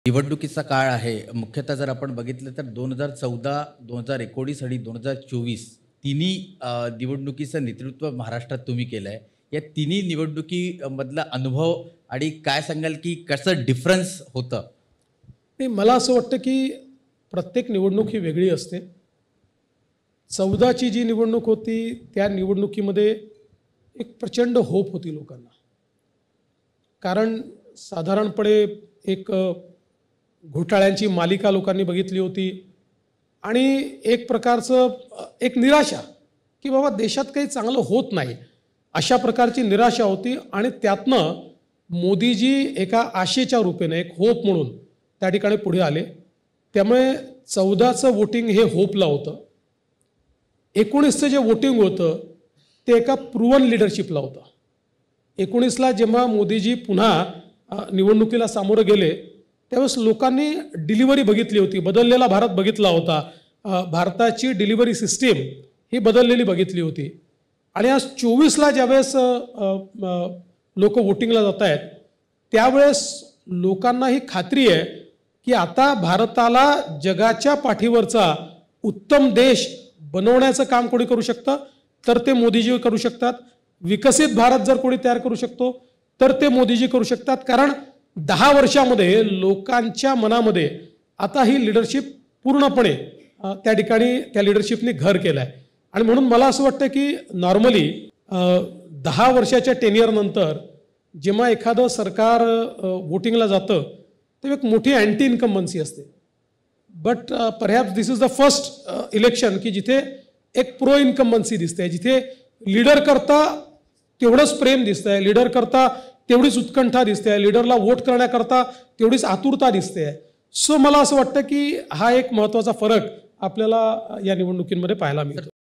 निवडणुकीचा काळ आहे. मुख्यतः जर आपण बघितलं तर 2014, 2019 आणि 2024 तिन्ही निवडणुकीचं नेतृत्व महाराष्ट्रात तुम्ही केलं आहे. या तिन्ही निवडणुकीमधला अनुभव आणि काय सांगाल की कसं डिफरन्स होतं? नाही, मला असं वाटतं की प्रत्येक निवडणूक ही वेगळी असते. 14ची जी निवडणूक होती त्या निवडणुकीमध्ये एक प्रचंड होप होती लोकांना. कारण साधारणपणे एक घोटाळ्यांची मालिका लोकांनी बघितली होती आणि एक प्रकारचं एक निराशा की बाबा देशात काही चांगलं होत नाही, अशा प्रकारची निराशा होती. आणि त्यातनं मोदीजी एका आशेच्या रूपेने एक होप म्हणून त्या ठिकाणी पुढे आले. त्यामुळे 14चं वोटिंग हे होपला होतं. 19चं जे वोटिंग होतं ते एका प्रूव्हन लिडरशिपला होतं. 19ला जेव्हा मोदीजी पुन्हा निवडणुकीला सामोरं गेले त्यावेळेस लोकांनी डिलिव्हरी बघितली होती, बदललेला भारत बघितला होता. भारताची डिलिव्हरी सिस्टीम ही बदललेली बघितली होती. आणि आज 24ला ज्यावेळेस लोक वोटिंगला जात आहेत त्यावेळेस लोकांना ही खात्री आहे की आता भारताला जगाच्या पाठीवरचा उत्तम देश बनवण्याचं काम कोणी करू शकतं तर ते मोदीजी करू शकतात. विकसित भारत जर कोणी तयार करू शकतो तर ते मोदीजी करू शकतात. कारण 10 वर्षामध्ये लोकांच्या मनामध्ये आता ही लिडरशिप पूर्णपणे त्या ठिकाणी त्या लिडरशिपने घर केलं आहे. आणि म्हणून मला असं वाटतं की नॉर्मली 10 वर्षाच्या टेनियरनंतर जेव्हा एखादं सरकार वोटिंगला जातं तेव्हा एक मोठी अँटी इन्कम्बन्सी असते. But perhaps this is the first election की जिथे एक प्रो इन्कम्बन्सी दिसते, जिथे लीडर करता तेवढंच प्रेम दिसतंय, लीडर करता तेवढीच उत्कंठा दिसते, लीडरला वोट करण्याकरता तेवढीच आतुरता दिसते. सो मला असं वाटतं की हा एक महत्त्वाचा फरक आपल्याला या निवडणुकींमध्ये पाहायला मिळतो.